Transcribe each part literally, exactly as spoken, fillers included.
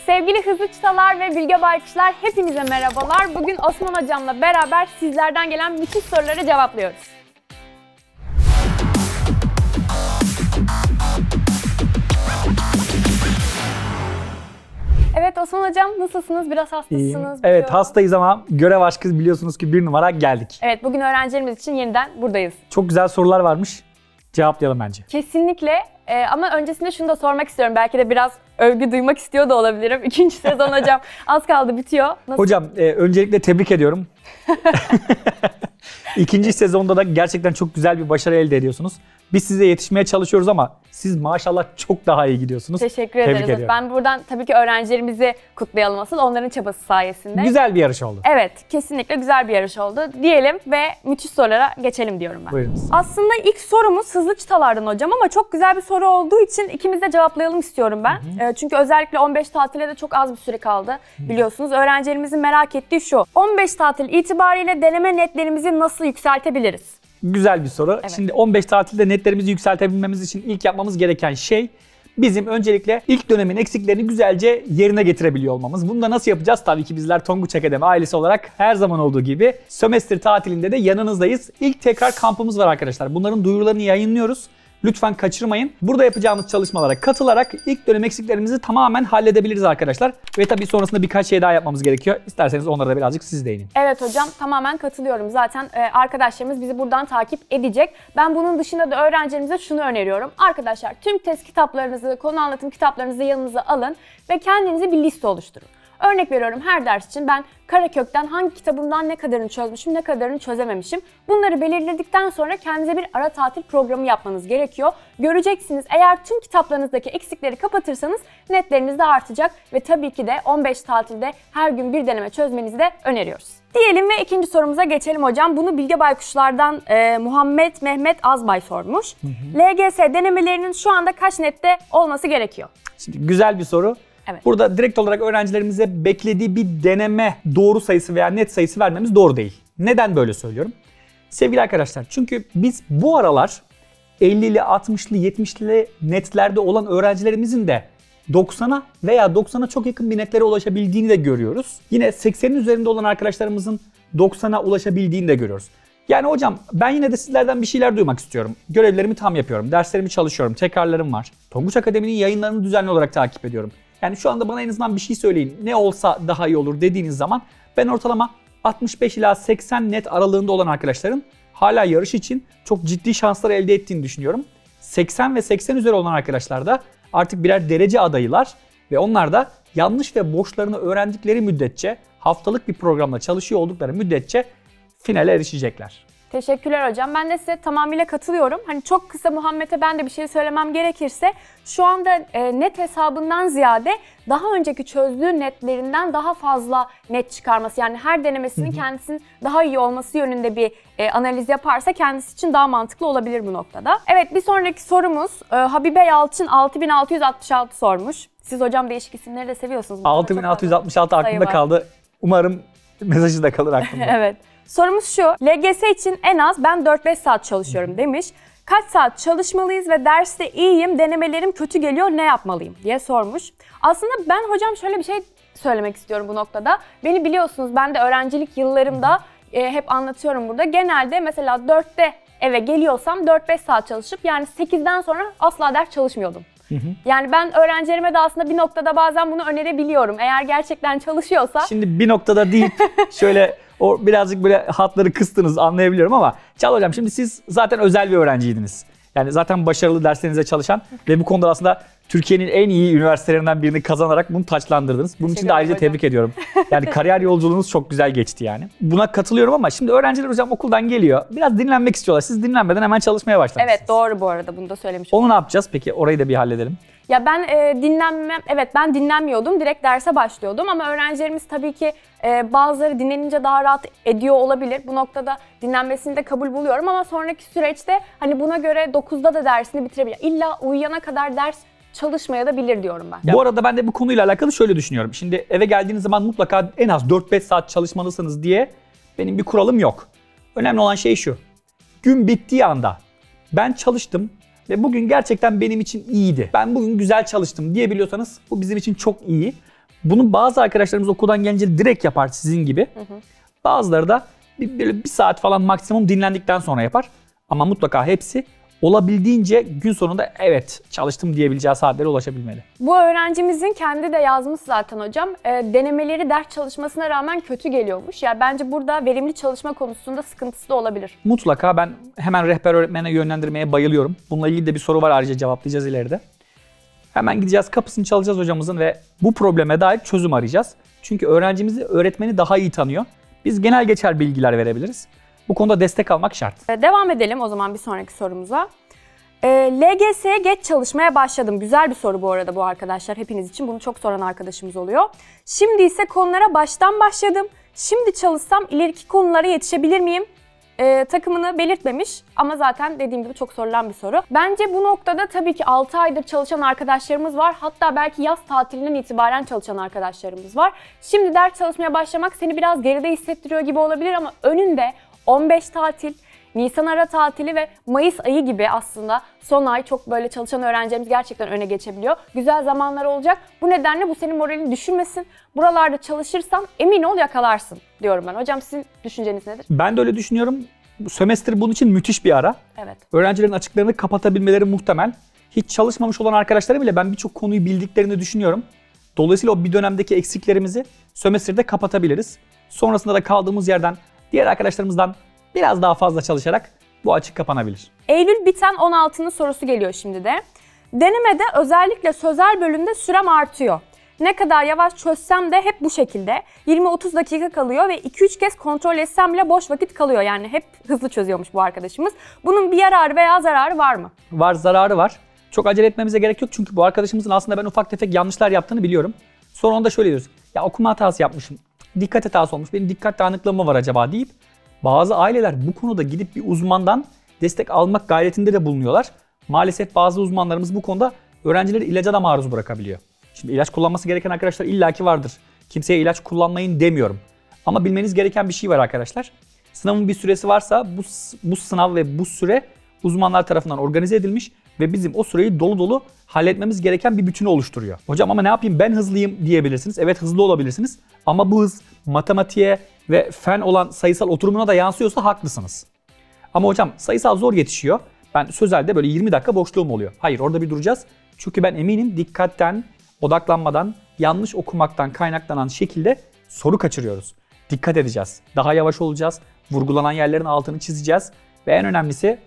Sevgili hızlı çıtalar ve bilge baykuşlar, hepinize merhabalar. Bugün Osman hocamla beraber sizlerden gelen müthiş soruları cevaplıyoruz. Evet Osman hocam, nasılsınız? Biraz hastasınız. İyiyim. Evet, hastayız ama görev aşkı biliyorsunuz ki bir numara geldik. Evet, bugün öğrencilerimiz için yeniden buradayız. Çok güzel sorular varmış. Cevaplayalım bence. Kesinlikle. Ee, ama öncesinde şunu da sormak istiyorum. Belki de biraz övgü duymak istiyor da olabilirim. İkinci sezon hocam az kaldı, bitiyor. Nasıl? Hocam e, öncelikle tebrik ediyorum. İkinci sezonda da gerçekten çok güzel bir başarı elde ediyorsunuz. Biz size yetişmeye çalışıyoruz ama siz maşallah çok daha iyi gidiyorsunuz. Teşekkür Tebrik ederiz. ediyorum. Ben buradan tabii ki öğrencilerimizi kutlayalım asıl. Onların çabası sayesinde. Güzel bir yarış oldu. Evet, kesinlikle güzel bir yarış oldu diyelim ve müthiş sorulara geçelim diyorum ben. Buyurunuz. Aslında ilk sorumuz hızlı çıtalardan hocam ama çok güzel bir soru olduğu için ikimiz de cevaplayalım istiyorum ben. Hı hı. Çünkü özellikle on beş tatile de çok az bir süre kaldı, hı, biliyorsunuz. Öğrencilerimizin merak ettiği şu: on beş tatil itibariyle deneme netlerimizi nasıl yükseltebiliriz? Güzel bir soru. Evet. Şimdi on beş tatilde netlerimizi yükseltebilmemiz için ilk yapmamız gereken şey bizim öncelikle ilk dönemin eksiklerini güzelce yerine getirebiliyor olmamız. Bunu da nasıl yapacağız? Tabii ki bizler Tonguç Akademi ailesi olarak her zaman olduğu gibi sömestr tatilinde de yanınızdayız. İlk tekrar kampımız var arkadaşlar. Bunların duyurularını yayınlıyoruz. Lütfen kaçırmayın. Burada yapacağımız çalışmalara katılarak ilk dönem eksiklerimizi tamamen halledebiliriz arkadaşlar. Ve tabii sonrasında birkaç şey daha yapmamız gerekiyor. İsterseniz onlara da birazcık siz değinin. Evet hocam, tamamen katılıyorum. Zaten e, arkadaşlarımız bizi buradan takip edecek. Ben bunun dışında da öğrencilerimize şunu öneriyorum. Arkadaşlar, tüm test kitaplarınızı, konu anlatım kitaplarınızı yanınıza alın ve kendinize bir liste oluşturun. Örnek veriyorum, her ders için ben Karakök'ten hangi kitabımdan ne kadarını çözmüşüm, ne kadarını çözememişim. Bunları belirledikten sonra kendinize bir ara tatil programı yapmanız gerekiyor. Göreceksiniz, eğer tüm kitaplarınızdaki eksikleri kapatırsanız netleriniz de artacak ve tabii ki de on beş tatilde her gün bir deneme çözmenizi de öneriyoruz. Diyelim ve ikinci sorumuza geçelim hocam. Bunu Bilge Baykuşlardan e, Muhammed Mehmet Azbay sormuş. Hı hı. L G S denemelerinin şu anda kaç nette olması gerekiyor? Şimdi güzel bir soru. Evet. Burada direkt olarak öğrencilerimize beklediği bir deneme doğru sayısı veya net sayısı vermemiz doğru değil. Neden böyle söylüyorum? Sevgili arkadaşlar, çünkü biz bu aralar ellili, altmışlı, yetmişli netlerde olan öğrencilerimizin de doksana veya doksana çok yakın bir netlere ulaşabildiğini de görüyoruz. Yine seksenin üzerinde olan arkadaşlarımızın doksana ulaşabildiğini de görüyoruz. Yani hocam, ben yine de sizlerden bir şeyler duymak istiyorum. Görevlerimi tam yapıyorum, derslerimi çalışıyorum, tekrarlarım var. Tonguç Akademi'nin yayınlarını düzenli olarak takip ediyorum. Yani şu anda bana en azından bir şey söyleyin, ne olsa daha iyi olur dediğiniz zaman ben ortalama altmış beş ila seksen net aralığında olan arkadaşların hala yarış için çok ciddi şanslar elde ettiğini düşünüyorum. seksen ve seksen üzeri olan arkadaşlar da artık birer derece adayılar ve onlar da yanlış ve boşlarını öğrendikleri müddetçe, haftalık bir programla çalışıyor oldukları müddetçe finale erişecekler. Teşekkürler hocam. Ben de size tamamıyla katılıyorum. Hani çok kısa Muhammed'e ben de bir şey söylemem gerekirse, şu anda e, net hesabından ziyade daha önceki çözdüğü netlerinden daha fazla net çıkarması, yani her denemesinin, hı hı, kendisinin daha iyi olması yönünde bir e, analiz yaparsa kendisi için daha mantıklı olabilir bu noktada. Evet, bir sonraki sorumuz e, Habibe Yalçın altı bin altı yüz altmış altı sormuş. Siz hocam değişik isimleri de seviyorsunuz. altı bin altı yüz altmış altı aklımda kaldı. Umarım mesajı da kalır aklımda. Evet. Sorumuz şu: L G S için en az ben dört beş saat çalışıyorum demiş. Kaç saat çalışmalıyız ve derste iyiyim, denemelerim kötü geliyor, ne yapmalıyım diye sormuş. Aslında ben hocam şöyle bir şey söylemek istiyorum bu noktada. Beni biliyorsunuz, ben de öğrencilik yıllarımda e, hep anlatıyorum burada. Genelde mesela dörtte eve geliyorsam dört beş saat çalışıp yani sekizden sonra asla ders çalışmıyordum. Hı hı. Yani ben öğrencilerime de aslında bir noktada bazen bunu önerebiliyorum. Eğer gerçekten çalışıyorsa. Şimdi bir noktada deyip şöyle o birazcık böyle hatları kıstınız, anlayabiliyorum ama Çağla hocam, şimdi siz zaten özel bir öğrenciydiniz. Yani zaten başarılı derslerinize çalışan ve bu konuda aslında Türkiye'nin en iyi üniversitelerinden birini kazanarak bunu taçlandırdınız. Bunun için de ayrıca hocam tebrik ediyorum. Yani kariyer yolculuğunuz çok güzel geçti yani. Buna katılıyorum ama şimdi öğrenciler hocam okuldan geliyor, biraz dinlenmek istiyorlar. Siz dinlenmeden hemen çalışmaya başlamışsınız. Evet, doğru, bu arada bunu da söylemiş oldum. Onu ne yapacağız peki? Orayı da bir halledelim. Ya ben e, dinlenmem, evet ben dinlenmiyordum, direkt derse başlıyordum ama öğrencilerimiz tabii ki e, bazıları dinlenince daha rahat ediyor olabilir. Bu noktada dinlenmesini de kabul buluyorum ama sonraki süreçte hani buna göre dokuzda da dersini bitirebilir. İlla uyuyana kadar ders çalışmaya da bilir diyorum ben. Bu arada ben de bu konuyla alakalı şöyle düşünüyorum. Şimdi eve geldiğiniz zaman mutlaka en az dört beş saat çalışmalısınız diye benim bir kuralım yok. Önemli olan şey şu: gün bittiği anda ben çalıştım ve bugün gerçekten benim için iyiydi, ben bugün güzel çalıştım diyebiliyorsanız bu bizim için çok iyi. Bunu bazı arkadaşlarımız okuldan gelince direkt yapar sizin gibi. Hı hı. Bazıları da bir, bir, bir saat falan maksimum dinlendikten sonra yapar. Ama mutlaka hepsi olabildiğince gün sonunda evet çalıştım diyebileceği saatlere ulaşabilmeli. Bu öğrencimizin kendi de yazmış zaten hocam. E, denemeleri ders çalışmasına rağmen kötü geliyormuş. Yani bence burada verimli çalışma konusunda sıkıntısı da olabilir. Mutlaka ben hemen rehber öğretmene yönlendirmeye bayılıyorum. Bununla ilgili de bir soru var, ayrıca cevaplayacağız ileride. Hemen gideceğiz, kapısını çalacağız hocamızın ve bu probleme dair çözüm arayacağız. Çünkü öğrencimizi öğretmeni daha iyi tanıyor. Biz genel geçer bilgiler verebiliriz. Bu konuda destek almak şart. Devam edelim o zaman bir sonraki sorumuza. E, L G S'ye geç çalışmaya başladım. Güzel bir soru bu arada bu arkadaşlar. Hepiniz için bunu çok soran arkadaşımız oluyor. Şimdi ise konulara baştan başladım. Şimdi çalışsam ileriki konulara yetişebilir miyim? E, takımını belirtmemiş ama zaten dediğim gibi çok sorulan bir soru. Bence bu noktada tabii ki altı aydır çalışan arkadaşlarımız var. Hatta belki yaz tatilinden itibaren çalışan arkadaşlarımız var. Şimdi ders çalışmaya başlamak seni biraz geride hissettiriyor gibi olabilir ama önünde on beş tatil, Nisan ara tatili ve Mayıs ayı gibi aslında son ay çok böyle çalışan öğrencilerimiz gerçekten öne geçebiliyor. Güzel zamanlar olacak. Bu nedenle bu senin moralini düşürmesin. Buralarda çalışırsan emin ol yakalarsın diyorum ben. Hocam sizin düşünceniz nedir? Ben de öyle düşünüyorum. Sömestr bunun için müthiş bir ara. Evet. Öğrencilerin açıklarını kapatabilmeleri muhtemel. Hiç çalışmamış olan arkadaşlarım bile ben birçok konuyu bildiklerini düşünüyorum. Dolayısıyla o bir dönemdeki eksiklerimizi sömestrde kapatabiliriz. Sonrasında da kaldığımız yerden diğer arkadaşlarımızdan biraz daha fazla çalışarak bu açık kapanabilir. Eylül biten on altının sorusu geliyor şimdi de. Denemede özellikle sözel bölümde sürem artıyor. Ne kadar yavaş çözsem de hep bu şekilde. yirmi otuz dakika kalıyor ve iki üç kez kontrol etsem bile boş vakit kalıyor. Yani hep hızlı çözüyormuş bu arkadaşımız. Bunun bir yararı veya zararı var mı? Var, zararı var. Çok acele etmemize gerek yok çünkü bu arkadaşımızın aslında ben ufak tefek yanlışlar yaptığını biliyorum. Sonra onda şöyle diyoruz. Ya okuma hatası yapmışım. Dikkat hatası olmuş. Benim dikkat dağınıklığı mı var acaba deyip bazı aileler bu konuda gidip bir uzmandan destek almak gayretinde de bulunuyorlar. Maalesef bazı uzmanlarımız bu konuda öğrencileri ilaca da maruz bırakabiliyor. Şimdi ilaç kullanması gereken arkadaşlar illaki vardır. Kimseye ilaç kullanmayın demiyorum. Ama bilmeniz gereken bir şey var arkadaşlar. Sınavın bir süresi varsa bu, bu sınav ve bu süre uzmanlar tarafından organize edilmiş ve bizim o süreyi dolu dolu halletmemiz gereken bir bütünü oluşturuyor. Hocam ama ne yapayım ben hızlıyım diyebilirsiniz. Evet hızlı olabilirsiniz ama bu hız matematiğe ve fen olan sayısal oturumuna da yansıyorsa haklısınız. Ama hocam sayısal zor yetişiyor. Ben sözelde böyle yirmi dakika boşluğum oluyor. Hayır orada bir duracağız. Çünkü ben eminim dikkatten, odaklanmadan, yanlış okumaktan kaynaklanan şekilde soru kaçırıyoruz. Dikkat edeceğiz. Daha yavaş olacağız. Vurgulanan yerlerin altını çizeceğiz. Ve en önemlisi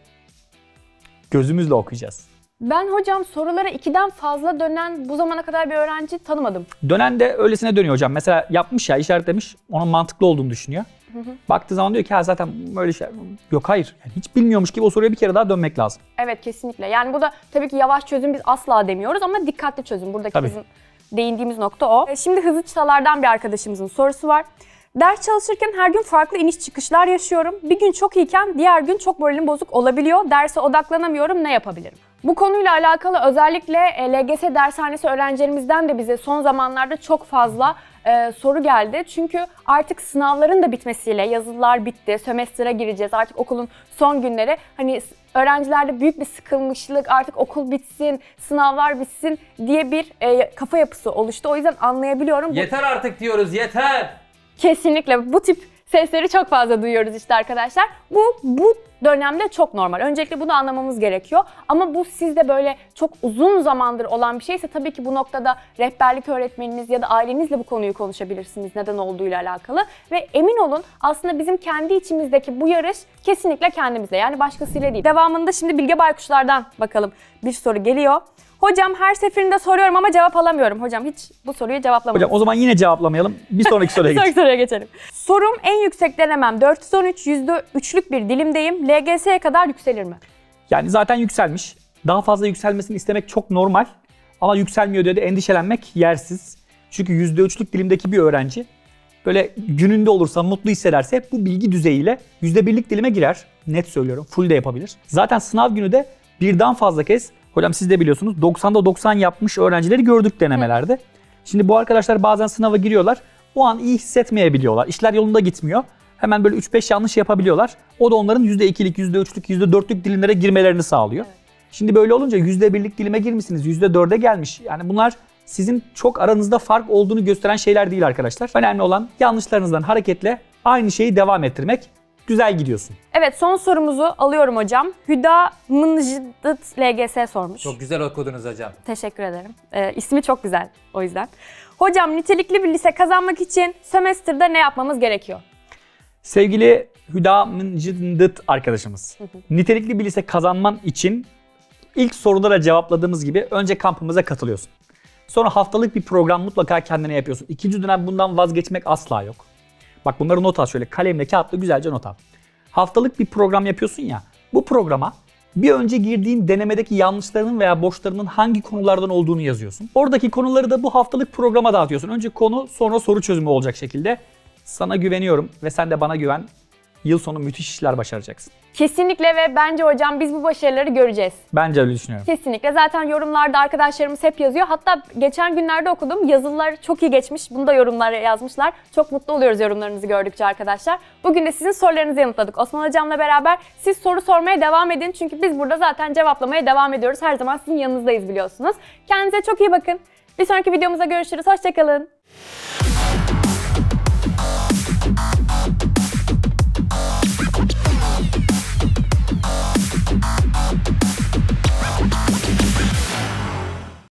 gözümüzle okuyacağız. Ben hocam sorulara ikiden fazla dönen bu zamana kadar bir öğrenci tanımadım. Dönen de öylesine dönüyor hocam. Mesela yapmış ya işaretlemiş, onun mantıklı olduğunu düşünüyor. Hı hı. Baktığı zaman diyor ki ha zaten böyle şey yok hayır. Yani hiç bilmiyormuş gibi o soruya bir kere daha dönmek lazım. Evet kesinlikle. Yani bu da tabii ki yavaş çözüm biz asla demiyoruz ama dikkatli çözüm. Buradaki tabii. bizim değindiğimiz nokta o. Şimdi hızlı çıtalardan bir arkadaşımızın sorusu var. Ders çalışırken her gün farklı iniş çıkışlar yaşıyorum. Bir gün çok iyiyken diğer gün çok moralim bozuk olabiliyor. Derse odaklanamıyorum. Ne yapabilirim? Bu konuyla alakalı özellikle L G S dershanesi öğrencilerimizden de bize son zamanlarda çok fazla e, soru geldi. Çünkü artık sınavların da bitmesiyle yazılılar bitti, sömestre gireceğiz. Artık okulun son günleri. Hani öğrencilerde büyük bir sıkılmışlık, artık okul bitsin, sınavlar bitsin diye bir e, kafa yapısı oluştu. O yüzden anlayabiliyorum. Yeter artık diyoruz, yeter! Kesinlikle bu tip sesleri çok fazla duyuyoruz işte arkadaşlar. Bu bu dönemde çok normal. Öncelikle bunu anlamamız gerekiyor. Ama bu sizde böyle çok uzun zamandır olan bir şeyse tabii ki bu noktada rehberlik öğretmeniniz ya da ailenizle bu konuyu konuşabilirsiniz neden olduğuyla alakalı. Ve emin olun aslında bizim kendi içimizdeki bu yarış kesinlikle kendimizde yani başkasıyla değil. Devamında şimdi Bilge Baykuşlar'dan bakalım bir soru geliyor. Hocam her seferinde soruyorum ama cevap alamıyorum. Hocam hiç bu soruyu cevaplamadım. Hocam o zaman yine cevaplamayalım. Bir sonraki soruya geçelim. Sonraki soruya geçelim. Sorum en yüksek denemem dört yüz on üç, yüzde üçlük bir dilimdeyim. L G S'ye kadar yükselir mi? Yani zaten yükselmiş. Daha fazla yükselmesini istemek çok normal. Ama yükselmiyor diye de endişelenmek yersiz. Çünkü yüzde üçlük dilimdeki bir öğrenci böyle gününde olursa, mutlu hissederse bu bilgi düzeyiyle yüzde birlik dilime girer. Net söylüyorum. Full de yapabilir. Zaten sınav günü de birden fazla kez, hocam siz de biliyorsunuz doksanda doksan yapmış öğrencileri gördük denemelerde. Şimdi bu arkadaşlar bazen sınava giriyorlar. O an iyi hissetmeyebiliyorlar. İşler yolunda gitmiyor. Hemen böyle üç beş yanlış yapabiliyorlar. O da onların yüzde ikilik, yüzde üçlük, yüzde dörtlük dilimlere girmelerini sağlıyor. Evet. Şimdi böyle olunca yüzde birlik dilime girmişsiniz, yüzde dörde gelmiş. Yani bunlar sizin çok aranızda fark olduğunu gösteren şeyler değil arkadaşlar. Önemli olan yanlışlarınızdan hareketle aynı şeyi devam ettirmek. Güzel gidiyorsun. Evet, son sorumuzu alıyorum hocam. Hüda Mıncıdıt L G S sormuş. Çok güzel okudunuz hocam. Teşekkür ederim. Ee, ismi çok güzel o yüzden. Hocam, nitelikli bir lise kazanmak için sömestrda ne yapmamız gerekiyor? Sevgili Hüda Mıncıdıt arkadaşımız, hı hı. nitelikli bir lise kazanman için ilk soruda da cevapladığımız gibi önce kampımıza katılıyorsun. Sonra haftalık bir program mutlaka kendine yapıyorsun. İkinci dönem bundan vazgeçmek asla yok. Bak bunları not al, şöyle kalemle kağıtla güzelce not al. Haftalık bir program yapıyorsun ya, bu programa bir önce girdiğin denemedeki yanlışlarının veya boşlarının hangi konulardan olduğunu yazıyorsun. Oradaki konuları da bu haftalık programa dağıtıyorsun. Önce konu, sonra soru çözümü olacak şekilde. Sana güveniyorum ve sen de bana güven. Yıl sonu müthiş işler başaracaksın. Kesinlikle ve bence hocam biz bu başarıları göreceğiz. Bence öyle düşünüyorum. Kesinlikle. Zaten yorumlarda arkadaşlarımız hep yazıyor. Hatta geçen günlerde okudum. Yazılar çok iyi geçmiş. Bunu da yorumlara yazmışlar. Çok mutlu oluyoruz yorumlarınızı gördükçe arkadaşlar. Bugün de sizin sorularınızı yanıtladık Osman hocamla beraber. Siz soru sormaya devam edin. Çünkü biz burada zaten cevaplamaya devam ediyoruz. Her zaman sizin yanınızdayız biliyorsunuz. Kendinize çok iyi bakın. Bir sonraki videomuzda görüşürüz. Hoşça kalın.